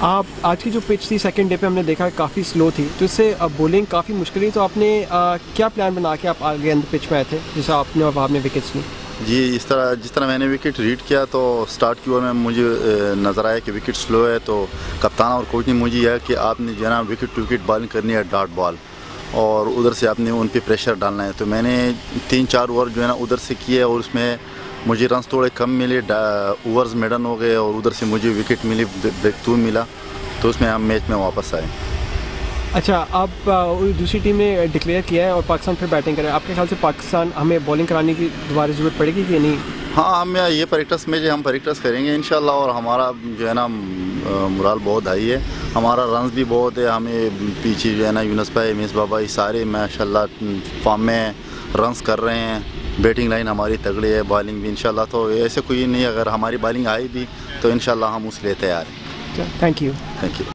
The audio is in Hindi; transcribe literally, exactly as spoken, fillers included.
आप आज की जो पिच थी सेकंड डे पे हमने देखा काफ़ी स्लो थी, तो इससे बॉलिंग काफ़ी मुश्किल हुई। तो आपने आ, क्या प्लान बना के आप आगे अंदर पिच में आए थे जैसे आपने और आपने विकेट्स ली? जी, इस तरह जिस तरह मैंने विकेट रीड किया तो स्टार्ट की ओवर में मुझे नज़र आया कि विकेट स्लो है, तो कप्तान और कोच ने मुझे यह कि आपने जो है ना विकेट टू विकेट बॉलिंग करनी है, डॉट बॉल, और उधर से आपने उन पे प्रेशर डालना है। तो मैंने तीन चार ओवर जो है ना उधर से किए और उसमें मुझे रन थोड़े कम मिले, ओवर्स मेडन हो गए और उधर से मुझे विकेट मिली, ब्रेक थ्रू मिला, तो उसमें हम मैच में वापस आए। अच्छा, आप दूसरी टीम ने डिक्लेयर किया है और पाकिस्तान फिर बैटिंग करे, आपके ख्याल से पाकिस्तान हमें बॉलिंग कराने की दोबारा ज़रूरत पड़ेगी कि नहीं? हाँ, हम ये प्रैक्टिस में जो हम प्रैक्टिस करेंगे इंशाल्लाह, और हमारा जो है ना मुराल बहुत हाई है, हमारा रन्स भी बहुत है। हमें पीछे जो है ना यूनुस भाई, मिस बाबा, ये सारे माशाल्लाह फॉर्म में रन्स कर रहे हैं। बैटिंग लाइन हमारी तगड़ी है, बॉलिंग भी इंशाल्लाह, तो ऐसे कोई नहीं, अगर हमारी बॉलिंग आई भी तो इंशाल्लाह हम उसके लिए तैयार हैं। Thank you. Thank you.